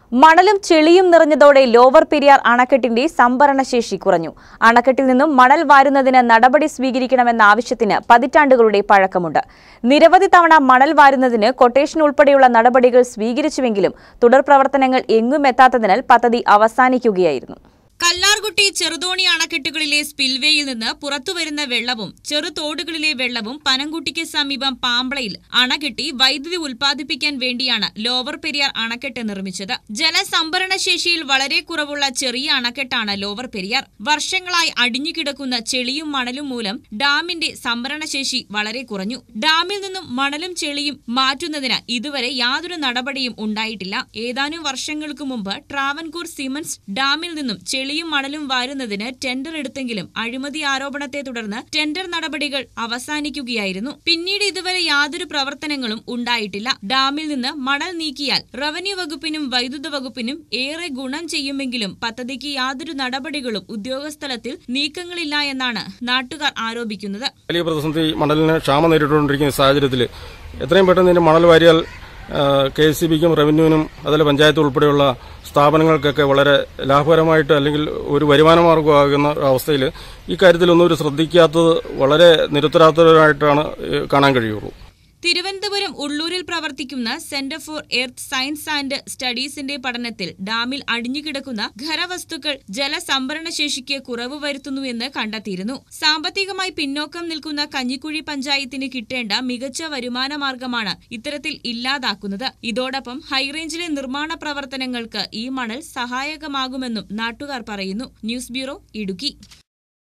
മണലും ചെളിയും നിറഞ്ഞതോടെ ലോവർ പെരിയാർ അണക്കെട്ടിന്റെ സംഭരണശേഷി കുറഞ്ഞു. അണക്കെട്ടിൽ നിന്നും മണൽ വാരുന്നതിന് നടപടി സ്വീകരിക്കണമെന്ന ആവശ്യത്തിന് പതിറ്റാണ്ടുകളുടെ പഴക്കമുണ്ട്. നിരവധി തവണ മണൽ വാരുന്നതിന് കൊട്ടേഷൻ ഉൾപ്പെടെയുള്ള നടപടികൾ സ്വീകരിച്ചുവെങ്കിലും തുടർ പ്രവർത്തനങ്ങൾ എങ്ങും എത്താത്തതിനാൽ പദ്ധതി അവസാനിക്കുകയായിരുന്നു. കല്ലാർകുട്ടി ചെറുതോണി അണക്കെട്ടുകളിലെ സ്പിൽവേയിൽ നിന്ന് പുറത്തുവരുന്ന വെള്ളവും ചെറുതോടുകളിലെ വെള്ളവും പനംകുട്ടിക്ക് സമീപം പാമ്പളയിൽ അണകെട്ടി വൈദ്യുതി ഉൽപ്പാദിപ്പിക്കാൻ വേണ്ടിയാണ് ലോവർ പെരിയാർ അണക്കെട്ട് നിർമ്മിച്ചത്. ജലസംഭരണശേഷിയിൽ വളരെ കുറവുള്ള ചെറിയ അണക്കെട്ടാണ് ലോവർ പെരിയാർ. വർഷങ്ങളായി അടിഞ്ഞുകിടക്കുന്ന ചെളിയും മണലും മൂലം ഡാമിന്റെ സംഭരണശേഷി വളരെ കുറഞ്ഞു. ഡാമിൽ നിന്നും മണലും ചെളിയും മാറ്റുന്നതിന് ഇതുവരെ യാതൊരു നടപടിയും ഉണ്ടായിട്ടില്ല. ഏതാനും വർഷങ്ങൾക്ക് മുമ്പ് ട്രാവൻകൂർ സിമന്റ്സ് ഡാമിൽ നിന്നും ചെളിയും മണലും വാരുന്നതിന് ടെൻഡർ എടുത്തെങ്കിലും അഴിമതി ആരോപണത്തെ തുടർന്ന് ടെൻഡർ നടപടികൾ അവസാനിക്കുകയായിരുന്നു. പിന്നീട് ഇതുവരെ യാതൊരു പ്രവർത്തനങ്ങളും ഉണ്ടായിട്ടില്ല. ഡാമിൽ നിന്ന് മണൽ നീക്കിയാൽ റവന്യൂ വകുപ്പിനും വൈദ്യുത വകുപ്പിനും ഏറെ ഗുണം ചെയ്യുമെങ്കിലും പദ്ധതിക്ക് യാതൊരു നടപടികളും ഉദ്യോഗസ്ഥലത്തിൽ നീക്കങ്ങളില്ല എന്നാണ് നാട്ടുകാർ ആരോപിക്കുന്നത്. വലിയ പ്രതിസന്ധി മണലിന് ക്ഷാമം നേരിട്ടുകൊണ്ടിരിക്കുന്ന സാഹചര്യത്തിൽ എത്രയും പെട്ടെന്ന് മണൽ വാരിയാൽ KSCBക്കും റവന്യൂവിനും അതുപോലെ പഞ്ചായത്ത് ഉൾപ്പെടെയുള്ള സ്ഥാപനങ്ങൾക്കൊക്കെ വളരെ ലാഭകരമായിട്ട് അല്ലെങ്കിൽ ഒരു വരുമാന മാർഗമാകുന്ന അവസ്ഥയിൽ ഈ കാര്യത്തിലൊന്നും ഒരു ശ്രദ്ധിക്കാത്തത് വളരെ നിരുത്തരാത്തവരായിട്ടാണ് കാണാൻ കഴിയുള്ളൂ. തിരുവനന്തപുരം ഉള്ളൂരിൽ പ്രവർത്തിക്കുന്ന centre for earth science and സ്റ്റഡീസിന്റെ പഠനത്തിൽ ഡാമിൽ അടിഞ്ഞുകിടക്കുന്ന ഖരവസ്തുക്കൾ ജലസംഭരണശേഷിക്ക് കുറവ് വരുത്തുന്നുവെന്ന് കണ്ടെത്തിയിരുന്നു. സാമ്പത്തികമായി പിന്നോക്കം നിൽക്കുന്ന കഞ്ഞിക്കുഴി പഞ്ചായത്തിന് കിട്ടേണ്ട മികച്ച വരുമാന മാർഗമാണ് ഇത്തരത്തിൽ ഇല്ലാതാക്കുന്നത്. ഇതോടൊപ്പം ഹൈറേഞ്ചിലെ നിർമ്മാണ പ്രവർത്തനങ്ങൾക്ക് ഈ മണൽ സഹായകമാകുമെന്നും നാട്ടുകാർ പറയുന്നു. News bureau, Idukki.